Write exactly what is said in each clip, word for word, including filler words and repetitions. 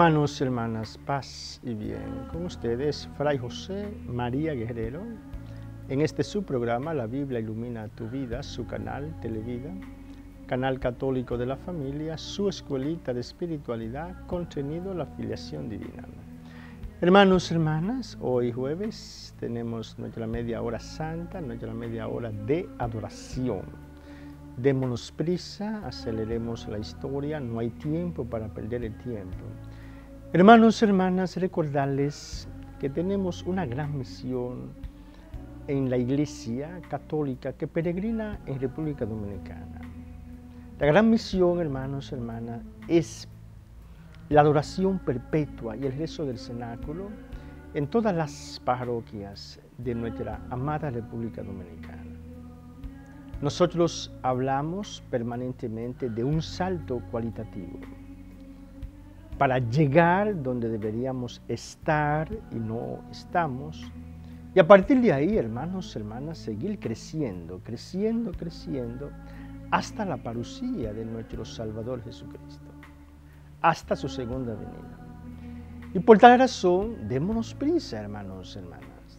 Hermanos y hermanas, paz y bien. Con ustedes, Fray José María Guerrero, en este su programa, La Biblia Ilumina Tu Vida, su canal Televida, canal católico de la familia, su escuelita de espiritualidad, contenido La Filiación Divina. Hermanos y hermanas, hoy jueves tenemos nuestra media hora santa, nuestra media hora de adoración. Démonos prisa, aceleremos la historia, no hay tiempo para perder el tiempo. Hermanos y hermanas, recordarles que tenemos una gran misión en la Iglesia Católica que peregrina en República Dominicana. La gran misión, hermanos y hermanas, es la adoración perpetua y el rezo del cenáculo en todas las parroquias de nuestra amada República Dominicana. Nosotros hablamos permanentemente de un salto cualitativo para llegar donde deberíamos estar y no estamos. Y a partir de ahí, hermanos y hermanas, seguir creciendo, creciendo, creciendo, hasta la parucía de nuestro Salvador Jesucristo, hasta su segunda venida. Y por tal razón, démonos prisa, hermanos y hermanas.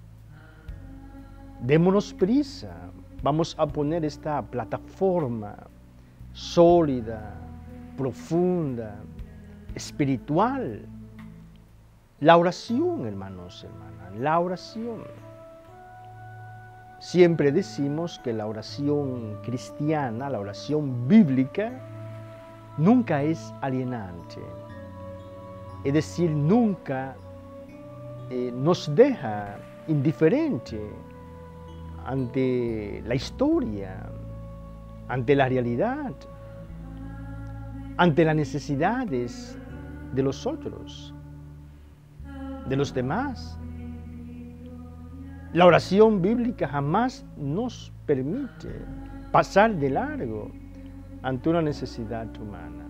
Démonos prisa. Vamos a poner esta plataforma sólida, profunda, espiritual. La oración, hermanos y hermanas, la oración. Siempre decimos que la oración cristiana, la oración bíblica, nunca es alienante. Es decir, nunca eh, nos deja indiferente ante la historia, ante la realidad, ante las necesidades de los otros, de los demás. La oración bíblica jamás nos permite pasar de largo ante una necesidad humana.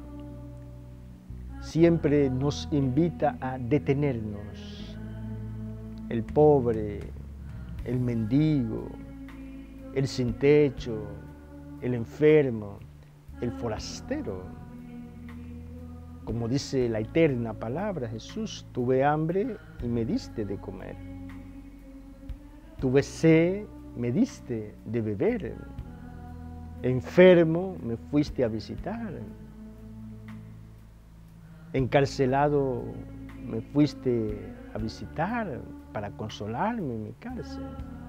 Siempre nos invita a detenernos. El pobre, el mendigo, el sin techo, el enfermo, el forastero. Como dice la eterna palabra Jesús, tuve hambre y me diste de comer. Tuve sed, me diste de beber. Enfermo, me fuiste a visitar. Encarcelado, me fuiste a visitar para consolarme en mi cárcel.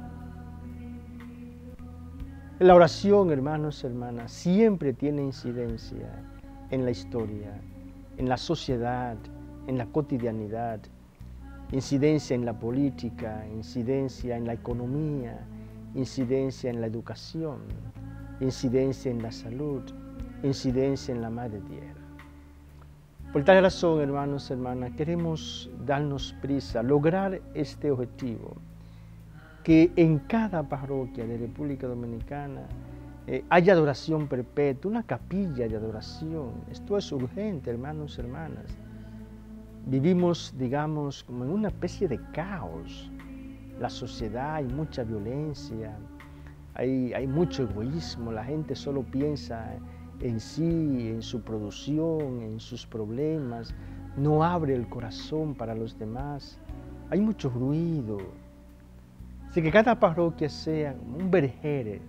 La oración, hermanos y hermanas, siempre tiene incidencia en la historia, en la sociedad, en la cotidianidad, incidencia en la política, incidencia en la economía, incidencia en la educación, incidencia en la salud, incidencia en la madre tierra. Por tal razón, hermanos y hermanas, queremos darnos prisa, lograr este objetivo, que en cada parroquia de República Dominicana eh, haya adoración perpetua, una capilla de adoración. Esto es urgente, hermanos y hermanas. Vivimos, digamos, como en una especie de caos. La sociedad, hay mucha violencia, hay, hay mucho egoísmo, la gente solo piensa en sí, en su producción, en sus problemas, no abre el corazón para los demás. Hay mucho ruido. Así que cada parroquia sea un vergel,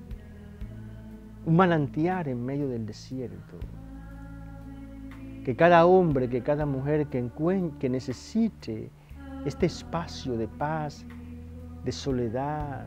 un manantial en medio del desierto. Que cada hombre, que cada mujer que, encuentre, que necesite este espacio de paz, de soledad,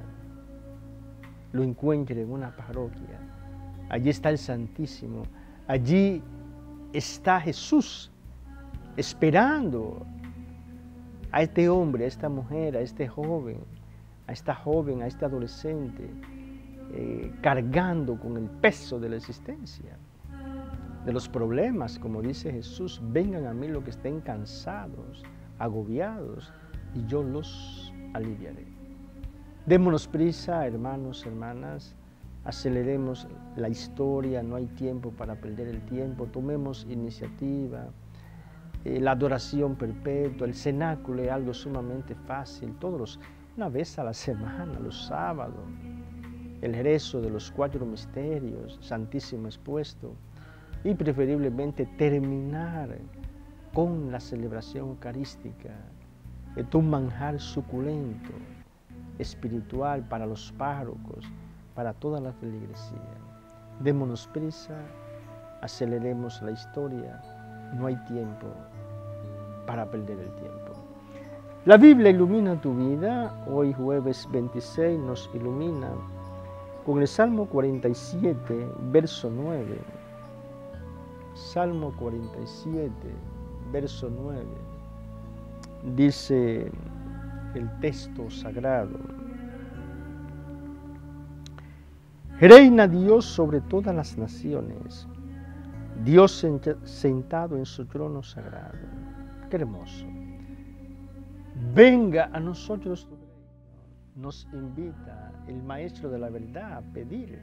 lo encuentre en una parroquia. Allí está el Santísimo, allí está Jesús esperando a este hombre, a esta mujer, a este joven, a esta joven, a este adolescente, eh, cargando con el peso de la existencia, de los problemas, como dice Jesús, vengan a mí los que estén cansados, agobiados, y yo los aliviaré. Démonos prisa, hermanos, hermanas, aceleremos la historia, no hay tiempo para perder el tiempo, tomemos iniciativa. Eh, la adoración perpetua, el cenáculo es algo sumamente fácil, todos los, una vez a la semana, los sábados, el rezo de los cuatro misterios, Santísimo expuesto, y preferiblemente terminar con la celebración eucarística. Es un manjar suculento, espiritual para los párrocos, para toda la feligresía. Démonos prisa, aceleremos la historia, no hay tiempo para perder el tiempo. La Biblia ilumina tu vida. Hoy jueves veintiséis nos ilumina con el Salmo cuarenta y siete, verso nueve. Salmo cuarenta y siete, verso nueve. Dice el texto sagrado: reina Dios sobre todas las naciones, Dios sentado en su trono sagrado. Qué hermoso. Venga a nosotros tu reino. Nos invita el Maestro de la verdad a pedir.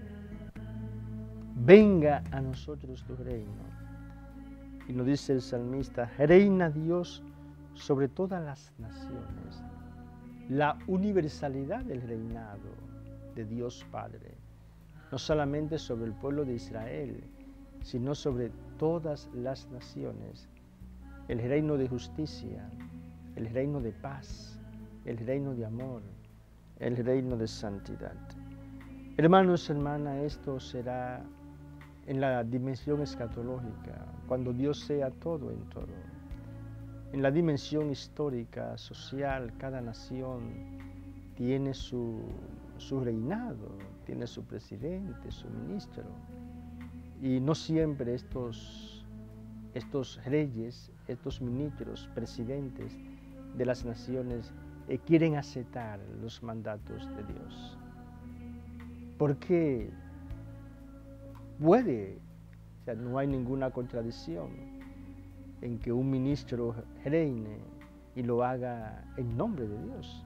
Venga a nosotros tu reino. Y nos dice el salmista: reina Dios sobre todas las naciones. La universalidad del reinado de Dios Padre, no solamente sobre el pueblo de Israel, sino sobre todas las naciones. El reino de justicia, el reino de paz, el reino de amor, el reino de santidad. Hermanos, hermanas, esto será en la dimensión escatológica, cuando Dios sea todo en todo. En la dimensión histórica, social, cada nación tiene su, su reinado, tiene su presidente, su ministro. Y no siempre estos, estos reyes, estos ministros, presidentes de las naciones eh, quieren aceptar los mandatos de Dios. Porque puede, o sea, no hay ninguna contradicción en que un ministro reine y lo haga en nombre de Dios.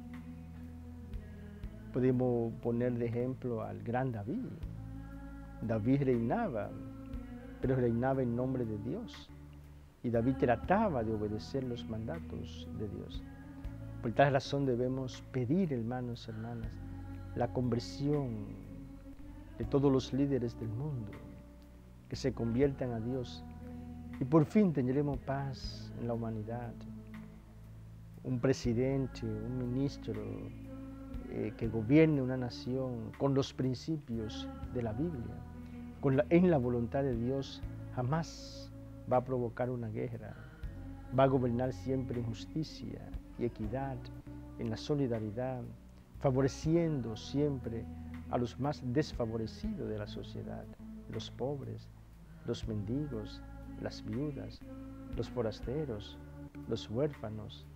Podemos poner de ejemplo al gran David. David reinaba, pero reinaba en nombre de Dios. Y David trataba de obedecer los mandatos de Dios. Por tal razón debemos pedir, hermanos y hermanas, la conversión de todos los líderes del mundo, que se conviertan a Dios, y por fin tendremos paz en la humanidad. Un presidente, un ministro eh, que gobierne una nación con los principios de la Biblia, con la, en la voluntad de Dios, jamás va a provocar una guerra, va a gobernar siempre en justicia y equidad, en la solidaridad, favoreciendo siempre a los más desfavorecidos de la sociedad, los pobres, los mendigos, las viudas, los forasteros, los huérfanos.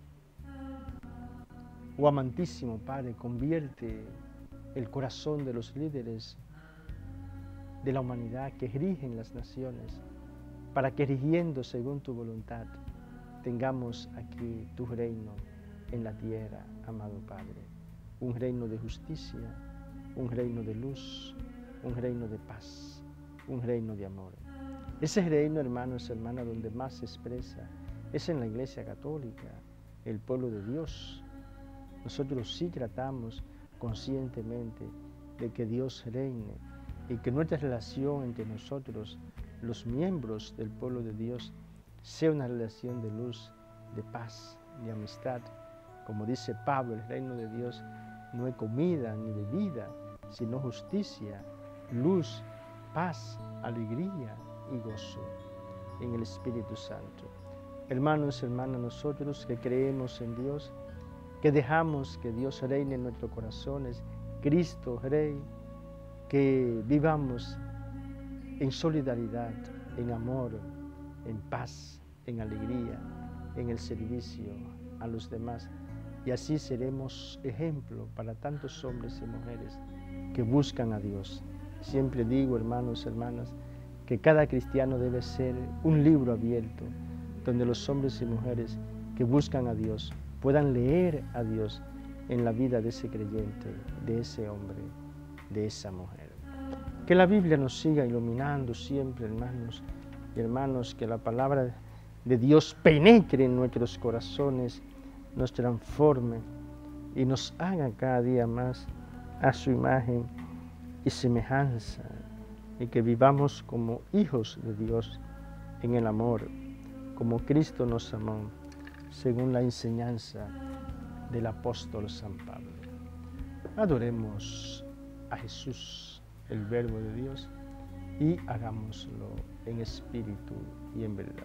Oh amantísimo Padre, convierte el corazón de los líderes de la humanidad que rigen las naciones, para que rigiendo según tu voluntad, tengamos aquí tu reino en la tierra, amado Padre. Un reino de justicia, un reino de luz, un reino de paz, un reino de amor. Ese reino, hermanos y hermanas, donde más se expresa es en la Iglesia Católica, el pueblo de Dios. Nosotros sí tratamos conscientemente de que Dios reine y que nuestra relación entre nosotros, los miembros del pueblo de Dios, sea una relación de luz, de paz, de amistad. Como dice Pablo, el reino de Dios no es comida ni bebida, sino justicia, luz, paz, alegría y gozo en el Espíritu Santo. Hermanos y hermanas, nosotros que creemos en Dios, que dejamos que Dios reine en nuestros corazones, Cristo Rey, que vivamos en solidaridad, en amor, en paz, en alegría, en el servicio a los demás. Y así seremos ejemplo para tantos hombres y mujeres que buscan a Dios. Siempre digo, hermanos y hermanas, que cada cristiano debe ser un libro abierto, donde los hombres y mujeres que buscan a Dios puedan leer a Dios en la vida de ese creyente, de ese hombre, de esa mujer. Que la Biblia nos siga iluminando siempre, hermanos y hermanos, que la palabra de Dios penetre en nuestros corazones, nos transforme y nos haga cada día más a su imagen y semejanza, y que vivamos como hijos de Dios en el amor, como Cristo nos amó, según la enseñanza del apóstol San Pablo. Adoremos a Jesús, el Verbo de Dios, y hagámoslo en espíritu y en verdad.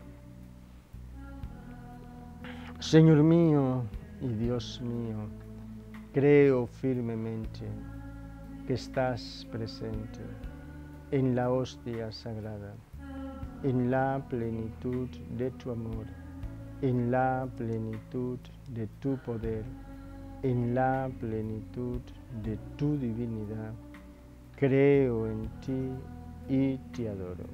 Señor mío y Dios mío, creo firmemente que estás presente en la hostia sagrada, en la plenitud de tu amor, en la plenitud de tu poder, en la plenitud de tu divinidad. Creo en ti y te adoro.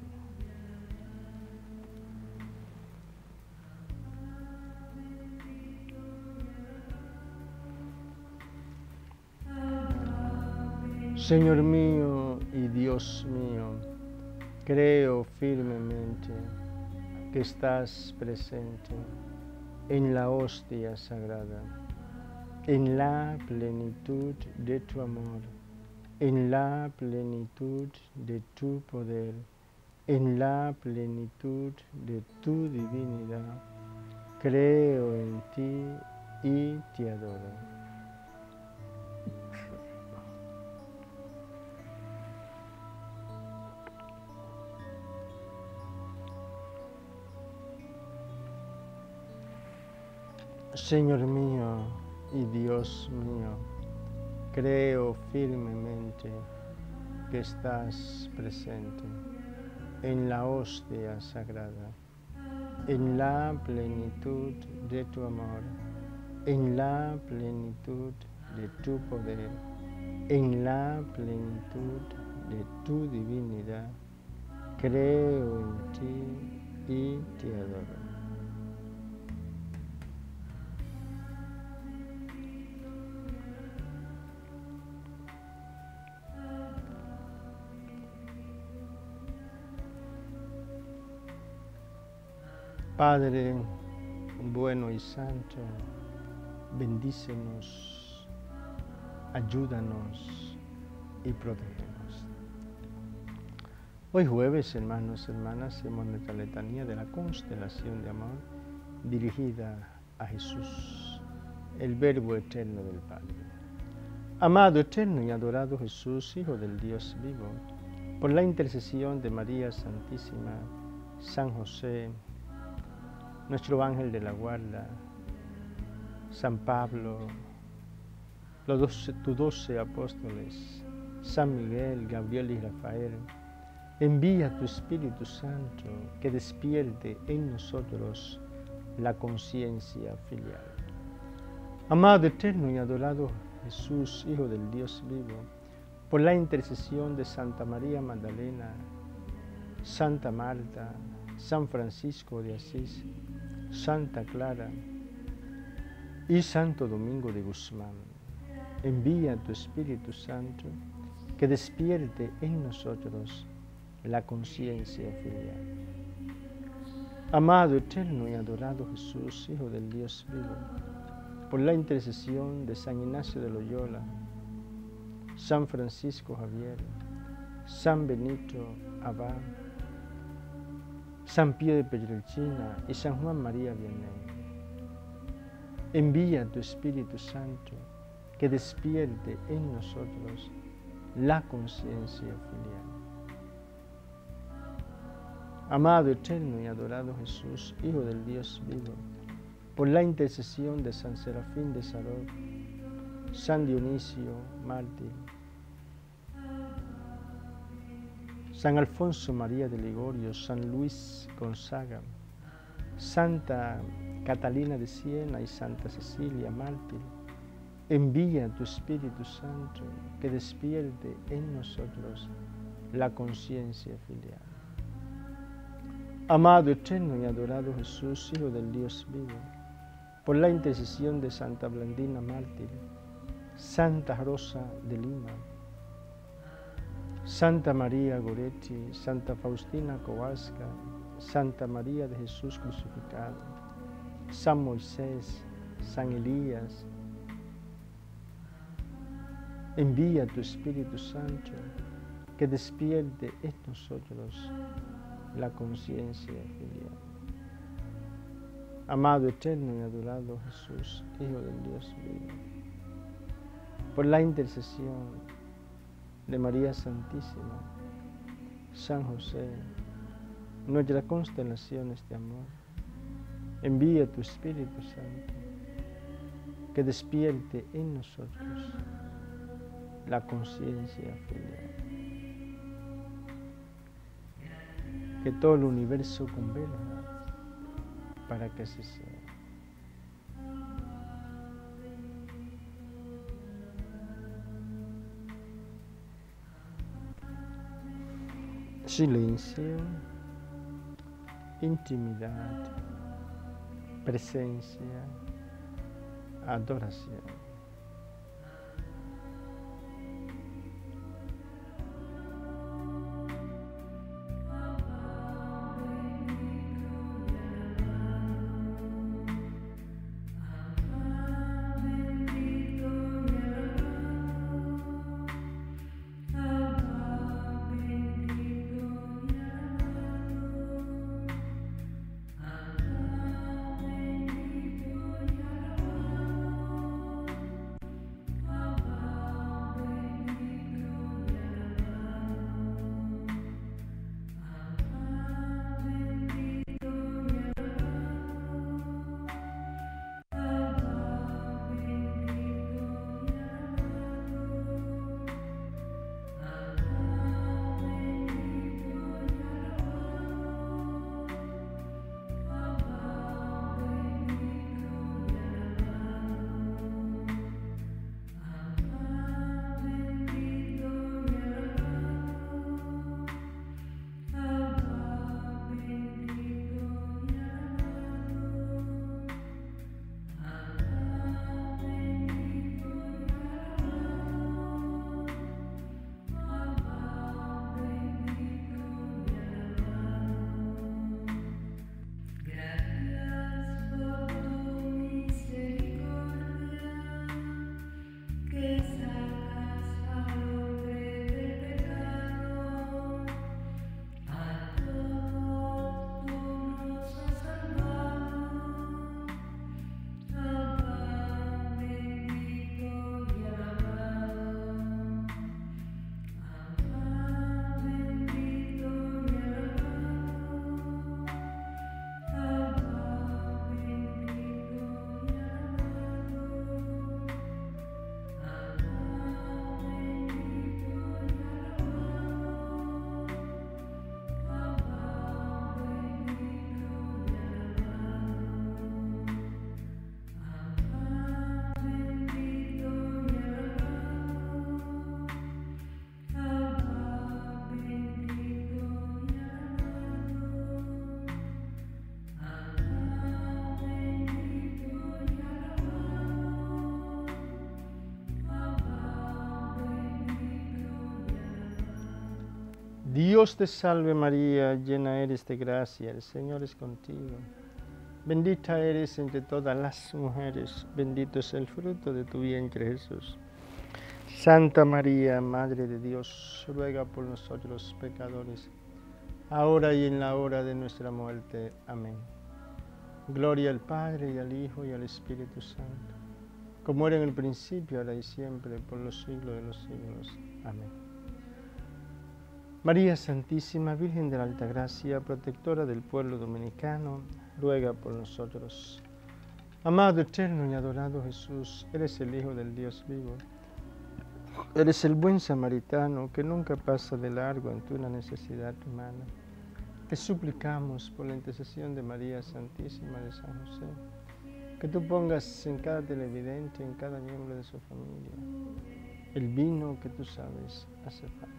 Señor mío y Dios mío, creo firmemente que estás presente en la hostia sagrada, en la plenitud de tu amor, en la plenitud de tu poder, en la plenitud de tu divinidad. Creo en ti y te adoro. Señor mío y Dios mío, creo firmemente que estás presente en la hostia sagrada, en la plenitud de tu amor, en la plenitud de tu poder, en la plenitud de tu divinidad. Creo en ti y te adoro. Padre bueno y santo, bendícenos, ayúdanos y protégenos. Hoy jueves, hermanos y hermanas, hacemos nuestra letanía de la constelación de amor dirigida a Jesús, el Verbo eterno del Padre. Amado, eterno y adorado Jesús, Hijo del Dios vivo, por la intercesión de María Santísima, San José, nuestro ángel de la guarda, San Pablo, los doce, tus doce apóstoles, San Miguel, Gabriel y Rafael, envía tu Espíritu Santo que despierte en nosotros la conciencia filial. Amado, eterno y adorado Jesús, Hijo del Dios vivo, por la intercesión de Santa María Magdalena, Santa Marta, San Francisco de Asís, Santa Clara y Santo Domingo de Guzmán, envía tu Espíritu Santo que despierte en nosotros la conciencia filial. Amado, eterno y adorado Jesús, Hijo del Dios vivo, por la intercesión de San Ignacio de Loyola, San Francisco Javier, San Benito Abad, San Pío de Pietrelcina y San Juan María Vianney, envía tu Espíritu Santo que despierte en nosotros la conciencia filial. Amado, eterno y adorado Jesús, Hijo del Dios vivo, por la intercesión de San Serafín de Sarov, San Dionisio, mártir, San Alfonso María de Ligorio, San Luis Gonzaga, Santa Catalina de Siena y Santa Cecilia, mártir, envía tu Espíritu Santo que despierte en nosotros la conciencia filial. Amado, eterno y adorado Jesús, Hijo del Dios vivo, por la intercesión de Santa Blandina, mártir, Santa Rosa de Lima, Santa María Goretti, Santa Faustina Kowalska, Santa María de Jesús crucificado, San Moisés, San Elías, envía tu Espíritu Santo que despierte en nosotros la conciencia filial. amado, eterno y adorado Jesús, Hijo del Dios vivo, por la intercesión de María Santísima, San José, nuestras constelaciones de amor, envía tu Espíritu Santo, que despierte en nosotros la conciencia filial, que todo el universo converja para que así sea. Silencio, intimidad, presencia, adoración. Dios te salve María, llena eres de gracia, el Señor es contigo. Bendita eres entre todas las mujeres, bendito es el fruto de tu vientre Jesús. Santa María, Madre de Dios, ruega por nosotros pecadores, ahora y en la hora de nuestra muerte. Amén. Gloria al Padre, y al Hijo, y al Espíritu Santo, como era en el principio, ahora y siempre, por los siglos de los siglos. Amén. María Santísima, Virgen de la Alta Gracia, protectora del pueblo dominicano, ruega por nosotros. Amado, eterno y adorado Jesús, eres el Hijo del Dios vivo. Eres el buen samaritano que nunca pasa de largo ante una necesidad humana. Te suplicamos por la intercesión de María Santísima de San José, que tú pongas en cada televidente, en cada miembro de su familia, el vino que tú sabes hace falta.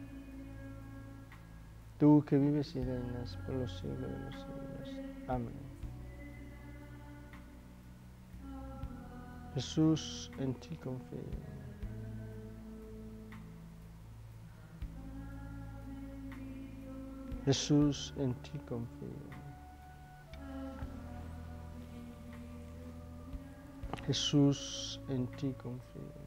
Tú que vives y reinas por los siglos de los siglos. Amén. Jesús, en ti confío. Jesús, en ti confío. Jesús, en ti confío.